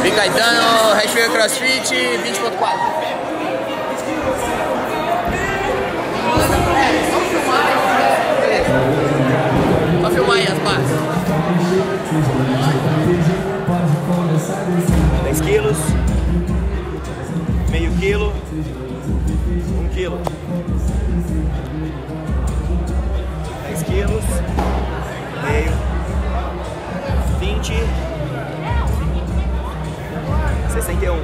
Caetano, Hashtag CrossFit 20.4. Só filmar aí as barras. 10 quilos, meio quilo, 1 quilo. 10 quilos, meio, 20, 61.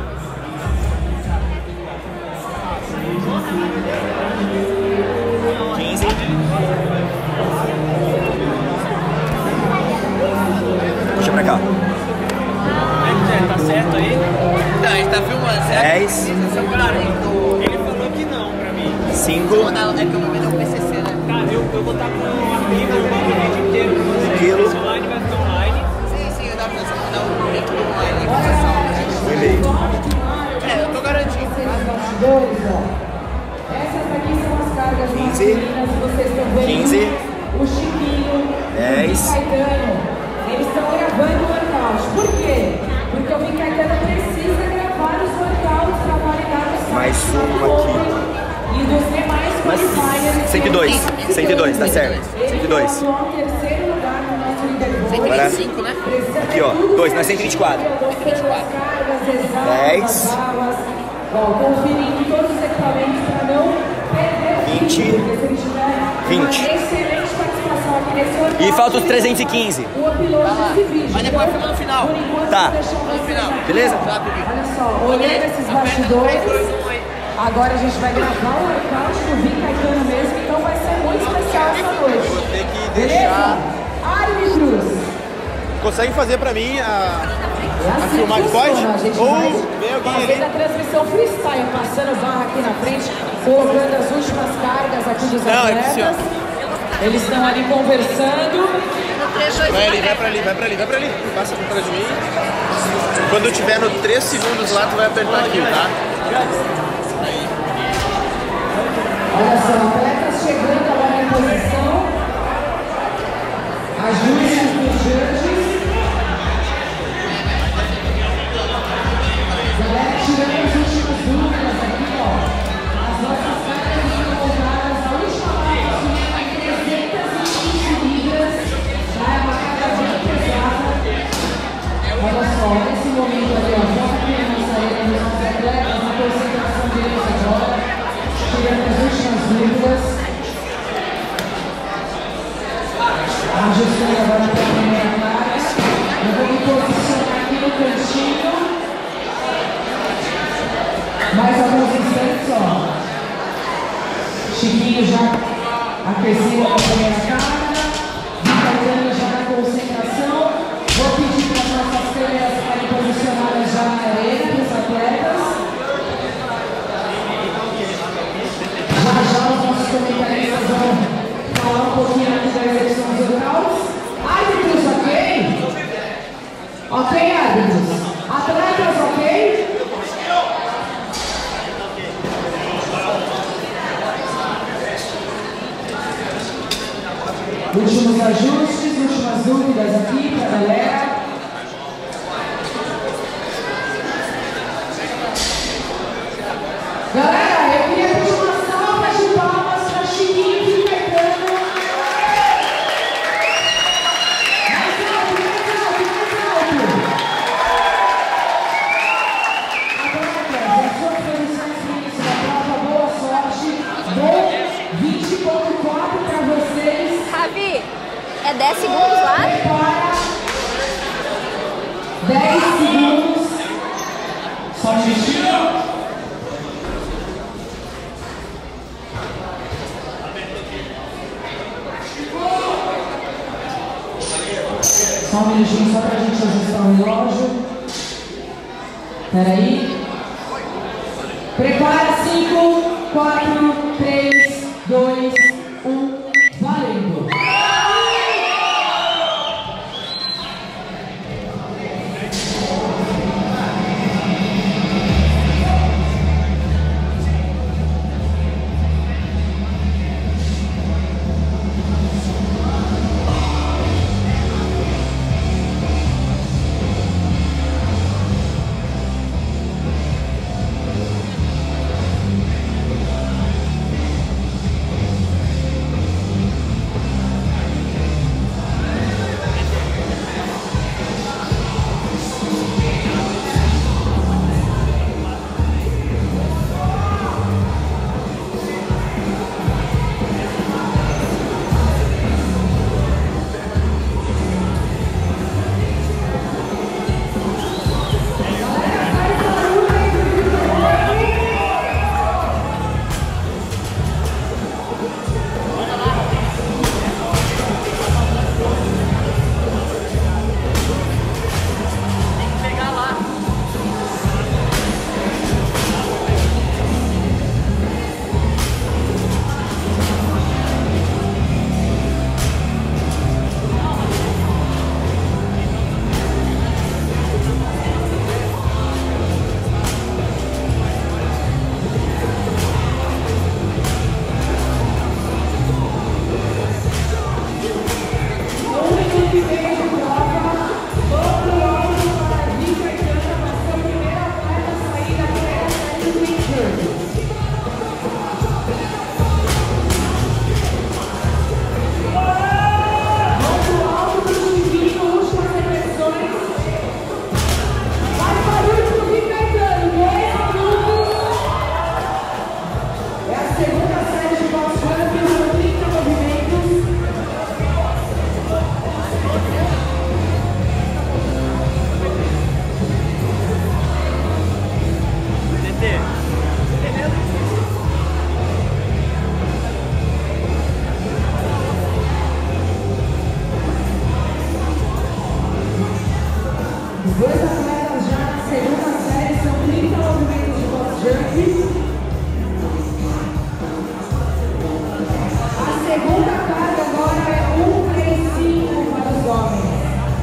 15. Puxa pra cá. Tá certo aí? Não, a gente tá filmando, certo? 10. Cara, ele falou que não pra mim. 5. É que eu vou ver o PCC, né? Cara, eu vou estar com um amigo, eu mando o vídeo inteiro pra você. Quilo. Esse online vai ficar online. Sim, eu tava pensando em mandar o link do online aí pra sessão. Um e-mail. É, eu tô garantindo. Essas aqui são as cargas 15, masculinas que vocês estão vendo. 15, O Chiquinho, 10. o Caetano, eles estão gravando o workout. Por quê? Porque o Vim Caetano precisa gravar os workouts para validar os Mais um aqui. E dos demais qualifiers. 102, 102, tá certo. Ele 102. pontuou o terceiro lugar no nosso leaderboard. 125, né? Aqui, ó, 2, nós 124. 10. Conferindo todos os equipamentos para não perder o 20. porque se ele tiver 20. uma excelente participação aqui nesse workout, E falta os 315. o upload desse vídeo. Mas depois filma no final. Por enquanto, Tá. deixa eu No ver final. Beleza? Olha só, olhando esses bastidores, agora a gente vai gravar o workout do Vim Caetano mesmo, então vai ser muito especial essa noite. Vou ter que Beleza? deixar. Árbitros. Consegue fazer pra mim a Assim filmagem? funciona, Pode? a gente Ou vai vem alguém fazendo ali? a transmissão freestyle, passando barra aqui na frente, colocando as últimas cargas aqui dos Não, é que assim, atletas. Eles estão ali conversando. Vai ali, vai pra ali, vai pra ali, vai pra ali. Passa por trás de mim. Quando eu tiver no 3 segundos lá, tu vai apertar aqui, tá? Olha só, atletas chegando agora em posição. Ajustes dos judges. Galera, tirando as últimas dúvidas aqui, ó. As nossas cargas estão voltadas. A última barra subida em 320 libras. Já é uma carga bem pesada. Olha só, nesse momento ali, ó. Só aqui na nossa arena dos nossos atletas, na concentração deles agora. Tirando as últimas dúvidas. Ajustando agora para a primeira carga. Eu vou me posicionar aqui no cantinho. Mais alguns instantes, ó. Chiquinho já aquecendo a primeira carga. Vim Caetano já na concentração. Vou pedir para as nossas câmeras ficarem posicionadas já na arena para os atletas. Já os nossos comentaristas vão falar um pouquinho aqui da execução dos workouts. Árbitros, ok? Ok, árbitros? Atletas, ok? Últimos ajustes, últimas dúvidas aqui para a galera. Galera, eu queria pedir uma salva de palmas para Chiquinho e Vim Caetano. Mais alto, mais alto, mais alto. Atletas, as suas posições no início da prova, boa sorte. Bom 20.4 para vocês. Ravi, é 10 segundos lá? Prepara. 10 segundos. Só um minutinho. Só um minutinho, só pra gente ajustar o relógio. Peraí. Prepara 5, 4, 3, 2, 1. Valendo! Dois atletas já na segunda série, são 30 movimentos de box jump. A segunda carga agora é 1-3-5 para os homens.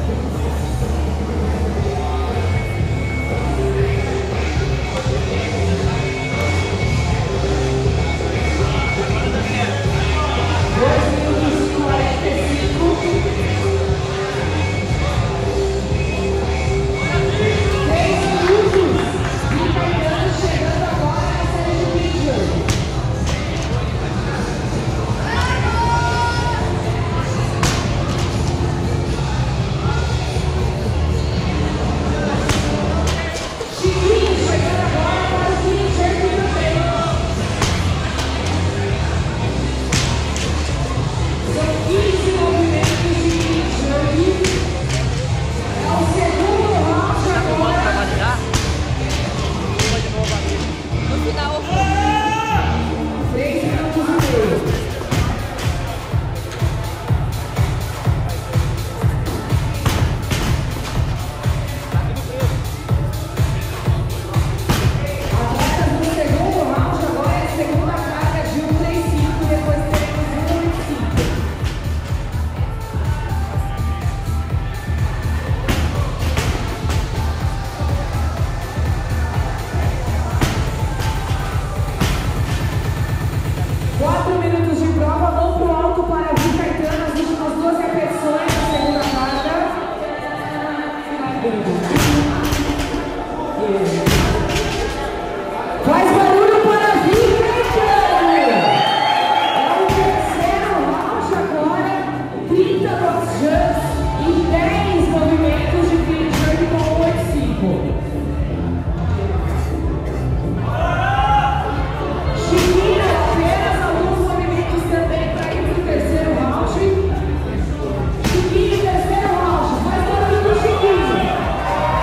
Faz barulho para a Vivi Caetano! É o terceiro round agora, 30 box jumps e 10 movimentos de clean jerk com 8-5. Chiquinho, apenas alguns movimentos também para ir para o terceiro round. Chiquinho, terceiro round, faz barulho para o Chiquinho!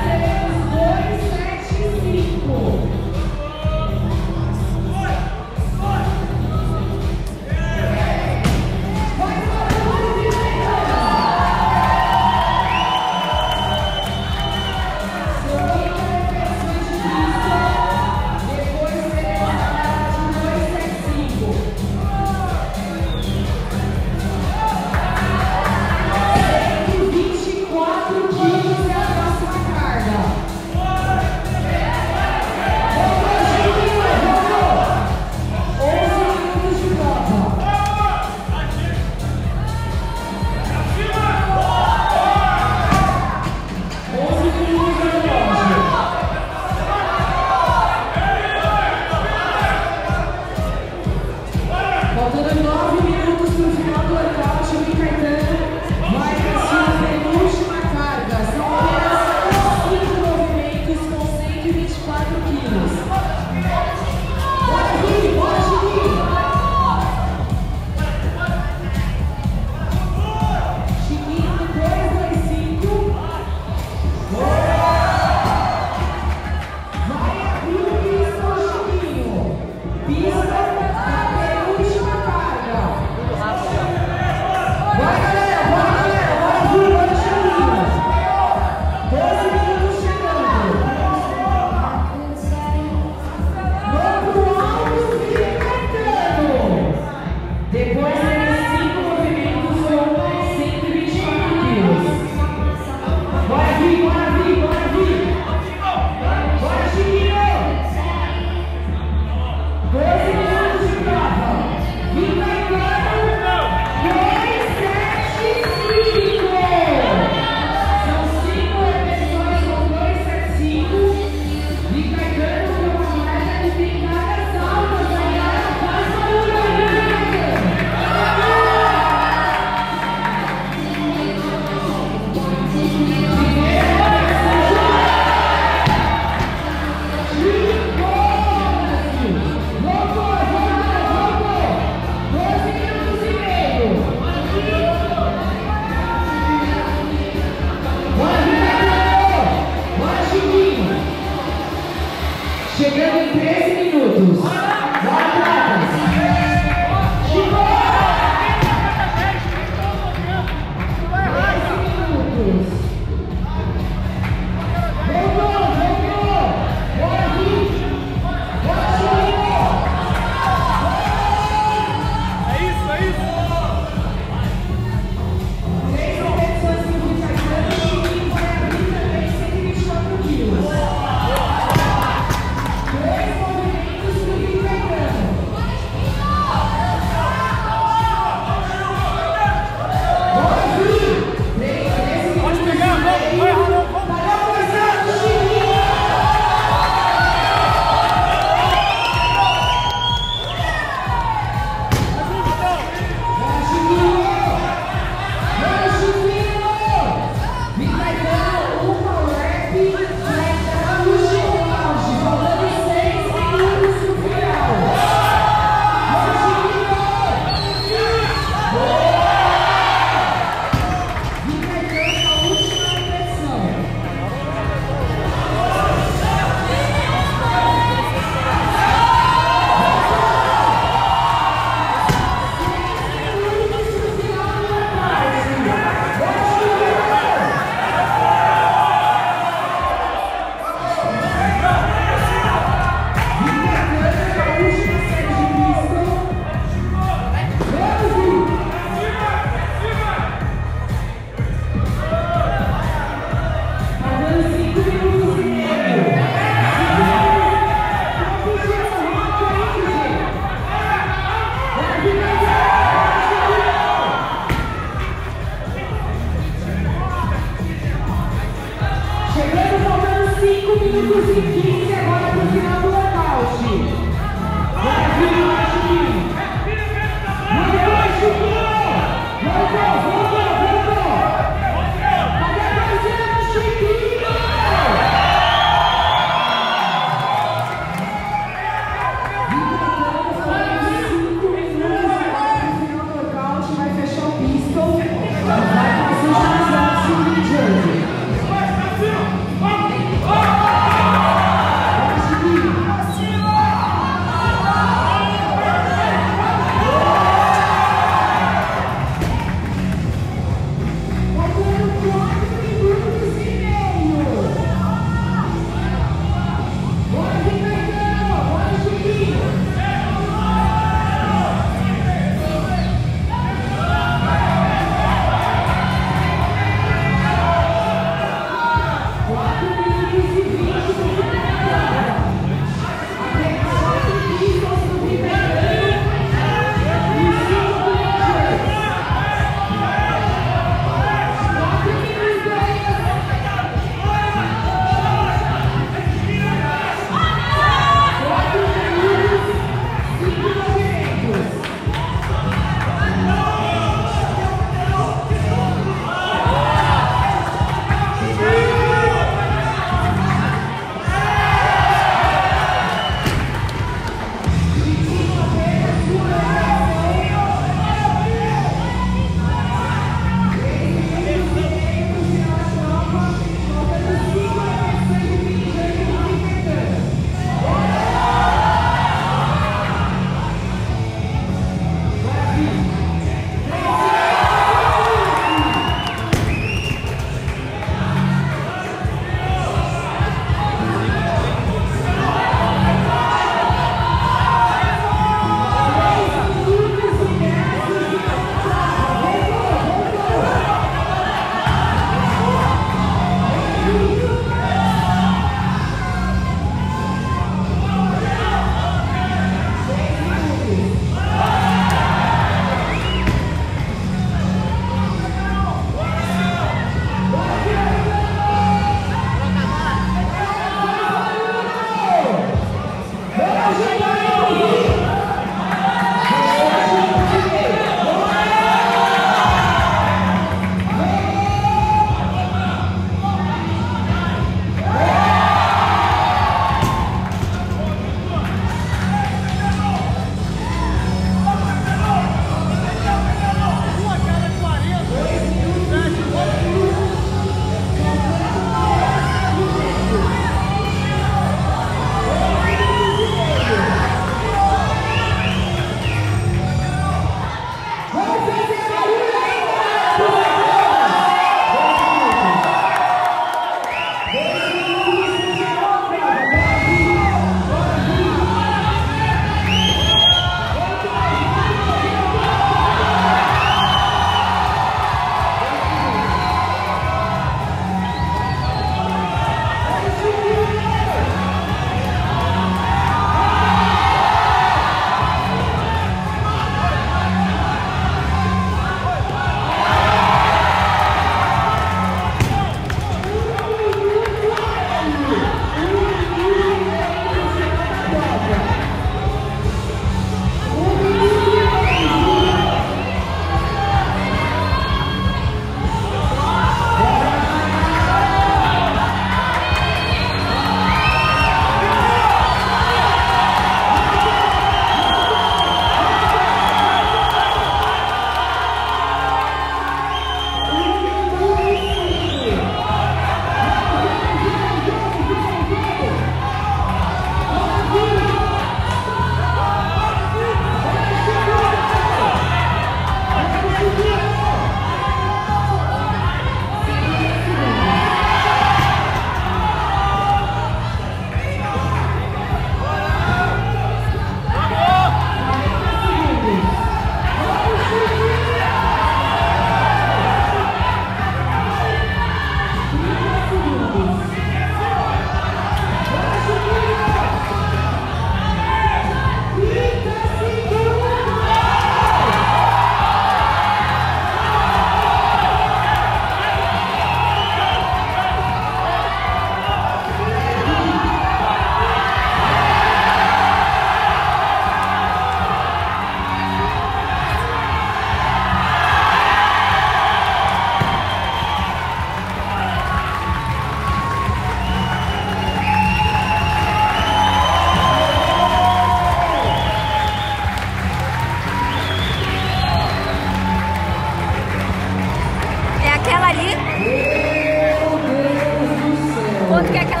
ali. Quanto que é aquela